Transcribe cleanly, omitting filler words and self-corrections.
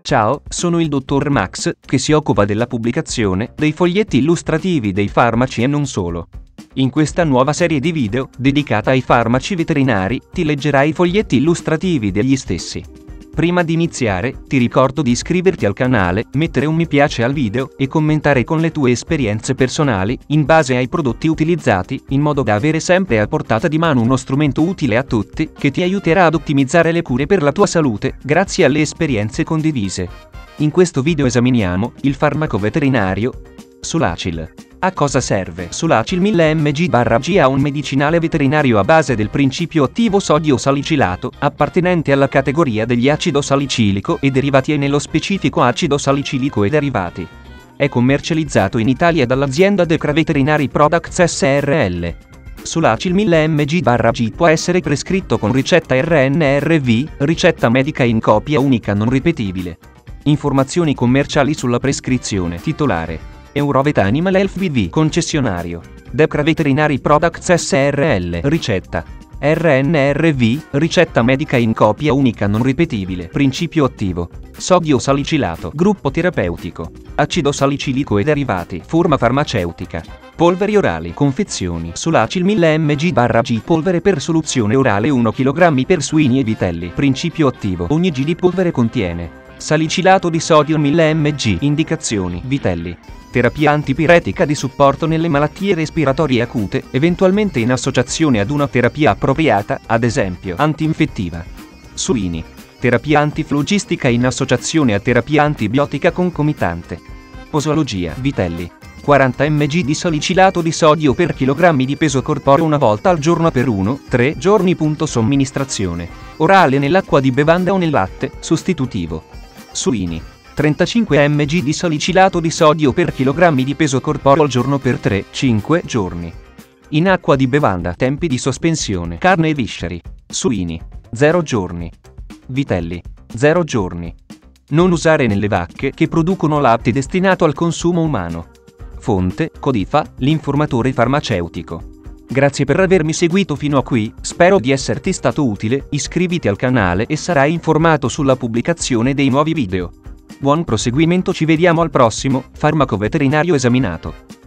Ciao, sono il dottor Max, che si occupa della pubblicazione dei foglietti illustrativi dei farmaci e non solo. In questa nuova serie di video, dedicata ai farmaci veterinari, ti leggerai i foglietti illustrativi degli stessi. Prima di iniziare, ti ricordo di iscriverti al canale, mettere un mi piace al video e commentare con le tue esperienze personali, in base ai prodotti utilizzati, in modo da avere sempre a portata di mano uno strumento utile a tutti, che ti aiuterà ad ottimizzare le cure per la tua salute, grazie alle esperienze condivise. In questo video esaminiamo il farmaco veterinario Sulacil. A cosa serve? Sulacil 1000 mg/g è un medicinale veterinario a base del principio attivo sodio salicilato, appartenente alla categoria degli acido salicilico e derivati e nello specifico acido salicilico e derivati. È commercializzato in Italia dall'azienda Dechra Veterinary Products Srl. Sulacil 1000 mg/g può essere prescritto con ricetta RNRV, ricetta medica in copia unica non ripetibile. Informazioni commerciali sulla prescrizione. Titolare: Eurovet Animal Health BV. Concessionario: Dechra Veterinary Products Srl. Ricetta: RNRV, ricetta medica in copia unica non ripetibile. Principio attivo: sodio salicilato. Gruppo terapeutico: acido salicilico e derivati. Forma farmaceutica: polveri orali. Confezioni: Sulacil 1000 mg/g. Polvere per soluzione orale 1 kg per suini e vitelli. Principio attivo: ogni g di polvere contiene salicilato di sodio 1000 mg. Indicazioni: vitelli. Terapia antipiretica di supporto nelle malattie respiratorie acute, eventualmente in associazione ad una terapia appropriata, ad esempio antinfettiva. Suini. Terapia antiflogistica in associazione a terapia antibiotica concomitante. Posologia. Vitelli. 40 mg di salicilato di sodio per chilogrammi di peso corporeo una volta al giorno per 1-3 giorni. Somministrazione: orale nell'acqua di bevanda o nel latte, sostitutivo. Suini. 35 mg di salicilato di sodio per chilogrammi di peso corporeo al giorno per 3-5 giorni. In acqua di bevanda. Tempi di sospensione: carne e visceri. Suini: 0 giorni. Vitelli: 0 giorni. Non usare nelle vacche che producono latte destinato al consumo umano. Fonte: Codifa, l'informatore farmaceutico. Grazie per avermi seguito fino a qui, spero di esserti stato utile, iscriviti al canale e sarai informato sulla pubblicazione dei nuovi video. Buon proseguimento, ci vediamo al prossimo farmaco veterinario esaminato.